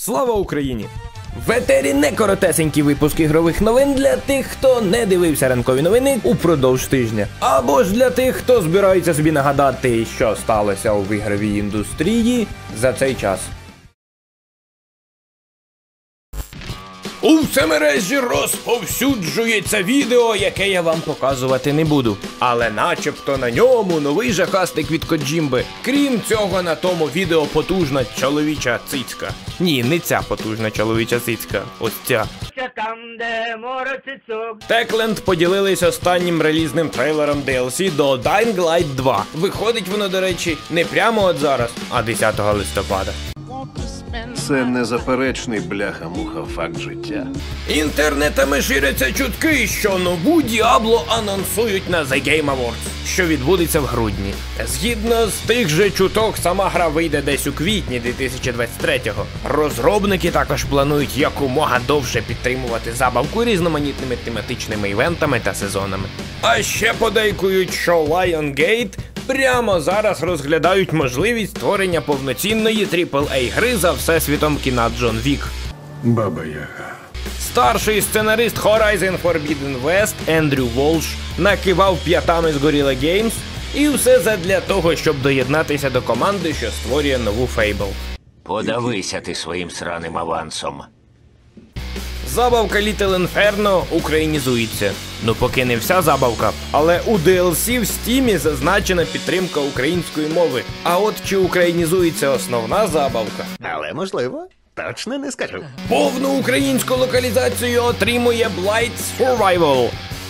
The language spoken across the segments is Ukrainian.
Слава Україні! В етері не коротесенький випуск ігрових новин для тих, хто не дивився ранкові новини упродовж тижня. Або ж для тих, хто збирається собі нагадати, що сталося у ігровій індустрії за цей час. У всемережі розповсюджується відео, яке я вам показувати не буду. Але начебто на ньому новий жахастик від Коджімби. Крім цього, на тому відео потужна чоловіча цицька. Ні, не ця потужна чоловіча цицька, ось ця. Techland поділились останнім релізним трейлером DLC до Dying Light 2. Виходить воно, до речі, не прямо от зараз, а 10 листопада. Це незаперечний бляха-муха факт життя. Інтернетами ширяться чутки, що нову Діабло анонсують на The Game Awards, що відбудеться в грудні. Згідно з тих же чуток, сама гра вийде десь у квітні 2023-го. Розробники також планують якомога довше підтримувати забавку різноманітними тематичними івентами та сезонами. А ще подейкують, що Lionsgate прямо зараз розглядають можливість створення повноцінної AAA-гри за всесвітом кіна Джон Вік. Баба Яга. Старший сценарист Horizon Forbidden West Ендрю Волш накивав п'ятами з Guerrilla Games, і все задля того, щоб доєднатися до команди, що створює нову Fable. Подавися ти своїм сраним авансом. Забавка Little Inferno українізується. Ну поки не вся забавка, але у DLC в Steam зазначена підтримка української мови. А от чи українізується основна забавка? Але можливо, точно не скажу. Повну українську локалізацію отримує Blight Survival.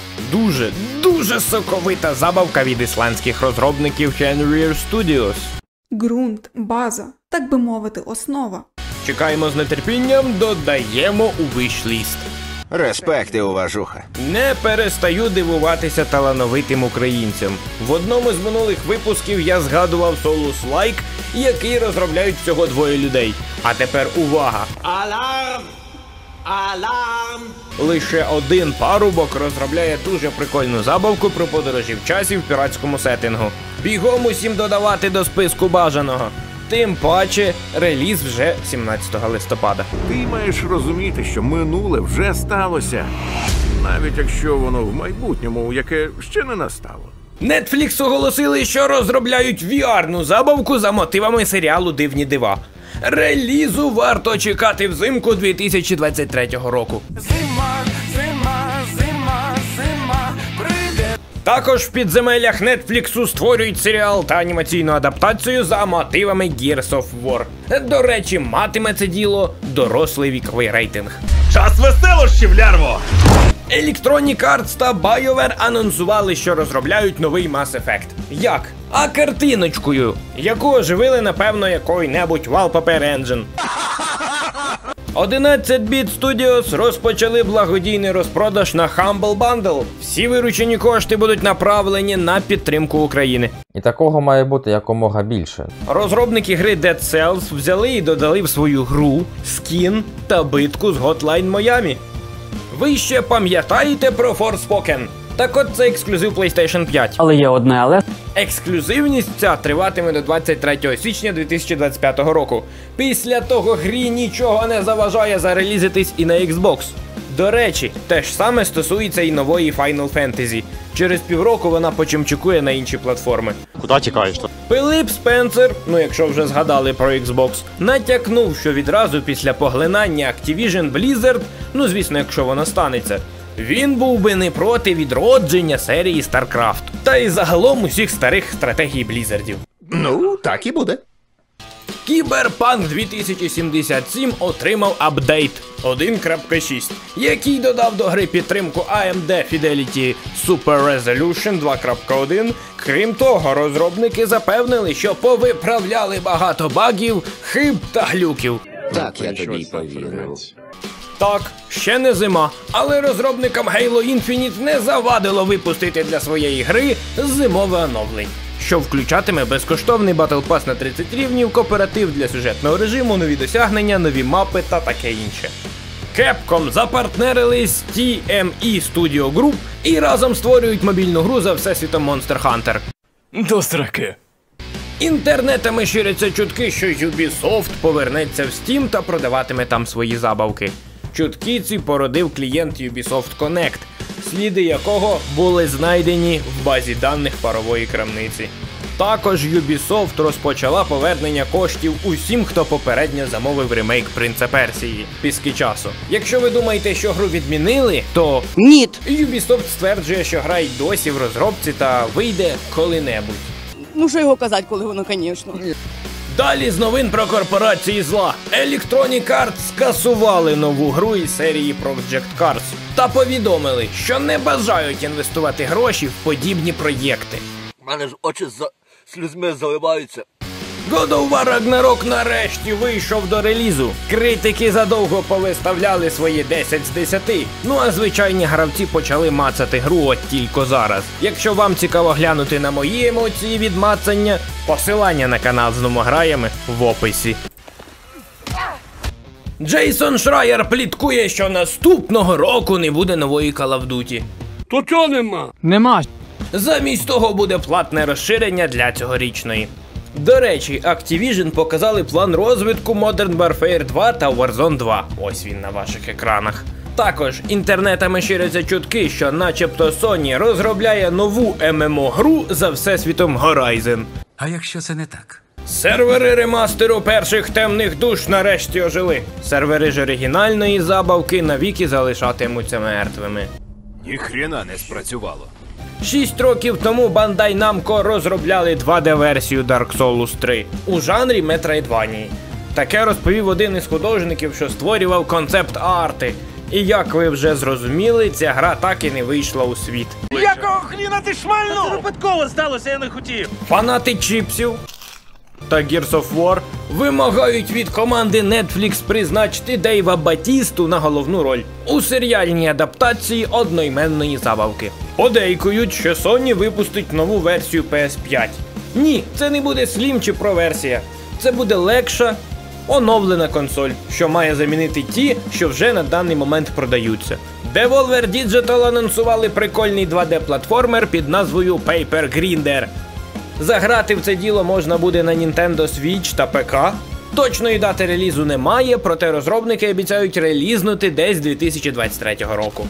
Дуже соковита забавка від ісландських розробників Henrier Studios. Ґрунт, база, так би мовити, основа. Чекаємо з нетерпінням, додаємо у виш-ліст. Респект і уважуха. Не перестаю дивуватися талановитим українцям. В одному з минулих випусків я згадував Solus Like, який розробляють всього двоє людей. А тепер увага! Аларм! Аларм! Лише один парубок розробляє дуже прикольну забавку про подорожі в часі в піратському сеттингу. Бігом усім додавати до списку бажаного. Тим паче, реліз вже 17 листопада. Ти маєш розуміти, що минуле вже сталося. Навіть якщо воно в майбутньому, яке ще не настало. Netflix оголосили, що розробляють VR-ну забавку за мотивами серіалу «Дивні дива». Релізу варто чекати взимку 2023 року. Зима, прийде. Також в підземеллях Нетфліксу створюють серіал та анімаційну адаптацію за мотивами Gears of War. До речі, матиме це діло дорослий віковий рейтинг. Час веселощів, лярво! Electronic Arts та BioWare анонсували, що розробляють новий Mass Effect. Як? А картиночкою, яку оживили, напевно, який-небудь Wallpaper Engine. 11-Bit Studios розпочали благодійний розпродаж на Humble Bundle. Всі виручені кошти будуть направлені на підтримку України. І такого має бути якомога більше. Розробники гри Dead Cells взяли і додали в свою гру скін та битку з Hotline Miami. Ви ще пам'ятаєте про Forspoken? Так от це ексклюзив PlayStation 5. Але є одне але. Ексклюзивність ця триватиме до 23 січня 2025 року. Після того грі нічого не заважає зарелізитись і на Xbox. До речі, те ж саме стосується і нової Final Fantasy. Через півроку вона почимчикує на інші платформи. Куди тікаєш? Філіп Спенсер, ну якщо вже згадали про Xbox, натякнув, що відразу після поглинання Activision Blizzard, ну звісно, якщо воно станеться, він був би не проти відродження серії StarCraft. Та й загалом усіх старих стратегій Блізардів. Ну, так і буде. Cyberpunk 2077 отримав апдейт 1.6, який додав до гри підтримку AMD Fidelity Super Resolution 2.1. Крім того, розробники запевнили, що повиправляли багато багів, хиб та глюків. Так я тобі й повірив. Так, ще не зима, але розробникам Halo Infinite не завадило випустити для своєї гри зимове оновлення, що включатиме безкоштовний Battle Pass на 30 рівнів, кооператив для сюжетного режиму, нові досягнення, нові мапи та таке інше. Capcom запартнерились з TME Studio Group і разом створюють мобільну гру за всесвітом Monster Hunter. До сраки. Інтернетами ширяться чутки, що Ubisoft повернеться в Steam та продаватиме там свої забавки. Чутки ці породив клієнт Ubisoft Connect, сліди якого були знайдені в базі даних парової крамниці. Також Ubisoft розпочала повернення коштів усім, хто попередньо замовив ремейк Принца Персії «Піски часу». Якщо ви думаєте, що гру відмінили, то ні. Ubisoft стверджує, що гра й досі в розробці та вийде коли-небудь. Ну що його казати, коли воно, звісно. Далі з новин про корпорації зла. Electronic Arts скасували нову гру із серії Project Cars та повідомили, що не бажають інвестувати гроші в подібні проєкти. У мене ж очі слізьми заливаються. God of War Ragnarok нарешті вийшов до релізу. Критики задовго повиставляли свої 10 з 10. Ну а звичайні гравці почали мацати гру от тільки зараз. Якщо вам цікаво глянути на мої емоції від мацання, посилання на канал з номограями в описі. Джейсон Шрайер пліткує, що наступного року не буде нової Call of Duty. То чого нема? Нема. Замість того буде платне розширення для цьогорічної. До речі, Activision показали план розвитку Modern Warfare 2 та Warzone 2. Ось він на ваших екранах. Також інтернетами ширяться чутки, що начебто Sony розробляє нову ММО-гру за всесвітом Horizon. А якщо це не так? Сервери ремастеру перших темних душ нарешті ожили. Сервери ж оригінальної забавки навіки залишатимуться мертвими. Ніхрена не спрацювало. 6 років тому Bandai Namco розробляли 2D-версію Dark Souls 3 у жанрі Metroidvania. Таке розповів один із художників, що створював концепт-арти. І як ви вже зрозуміли, ця гра так і не вийшла у світ. Якого хріна ти шмальнув? Це випадково сталося, я не хотів. Фанати чіпсів та Gears of War вимагають від команди Netflix призначити Дейва Батісту на головну роль у серіальній адаптації одноіменної забавки. Подейкують, що Sony випустить нову версію PS5. Ні, це не буде Slim чи Pro версія. Це буде легша, оновлена консоль, що має замінити ті, що вже на даний момент продаються. Devolver Digital анонсували прикольний 2D-платформер під назвою Paper Grinder. Заграти в це діло можна буде на Nintendo Switch та ПК. Точної дати релізу немає, проте розробники обіцяють релізнути десь 2023 року.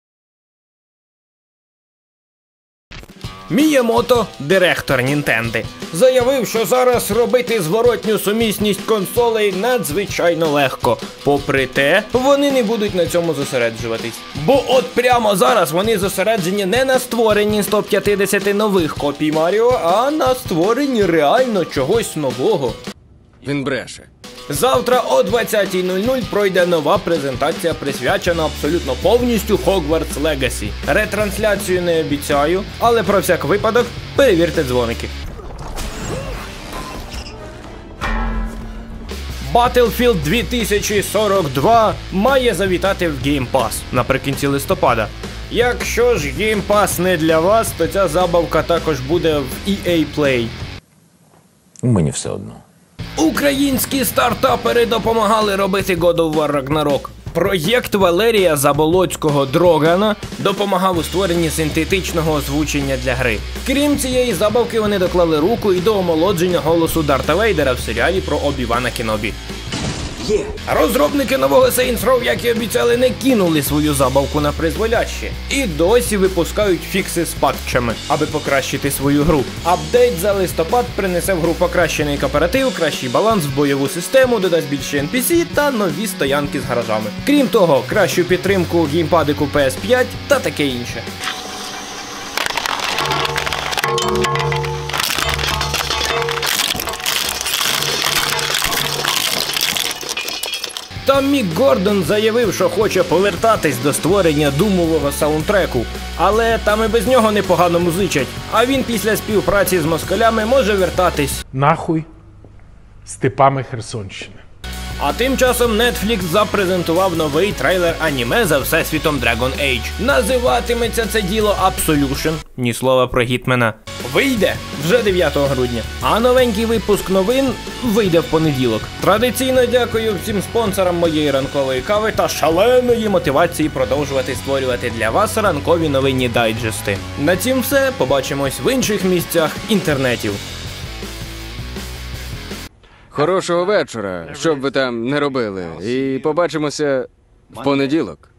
Міямото, директор Nintendo, заявив, що зараз робити зворотню сумісність консолей надзвичайно легко. Попри те, вони не будуть на цьому зосереджуватись. Бо от прямо зараз вони зосереджені не на створенні 150 нових копій Маріо, а на створенні реально чогось нового. Він бреше. Завтра о 20:00 пройде нова презентація, присвячена абсолютно повністю Hogwarts Legacy. Ретрансляцію не обіцяю, але про всяк випадок перевірте дзвоники. Battlefield 2042 має завітати в Game Pass наприкінці листопада. Якщо ж Game Pass не для вас, то ця забавка також буде в EA Play. Мені все одно. Українські стартапери допомагали робити God of War Ragnarok. Проєкт Валерія Заболоцького Дрогана допомагав у створенні синтетичного озвучення для гри. Крім цієї забавки, вони доклали руку і до омолодження голосу Дарта Вейдера в серіалі про Обі-Вана Кенобі. Розробники нового Saints Row, як і обіцяли, не кинули свою забавку на призволяще. І досі випускають фікси з патчами, аби покращити свою гру. Апдейт за листопад принесе в гру покращений кооператив, кращий баланс в бойову систему, додасть більше NPC та нові стоянки з гаражами. Крім того, кращу підтримку геймпадику PS5 та таке інше. Там Мік Гордон заявив, що хоче повертатись до створення думового саундтреку, але там і без нього непогано музичать, а він після співпраці з москалями може вертатись нахуй степами Херсонщини. А тим часом Netflix запрезентував новий трейлер аніме за всесвітом Dragon Age. Називатиметься це діло Absolution, ні слова про Гітмена. Вийде вже 9 грудня. А новенький випуск новин вийде в понеділок. Традиційно дякую всім спонсорам моєї ранкової кави та шаленої мотивації продовжувати створювати для вас ранкові новинні дайджести. На цім все. Побачимось в інших місцях інтернетів. Хорошого вечора, що б ви там не робили. І побачимося в понеділок.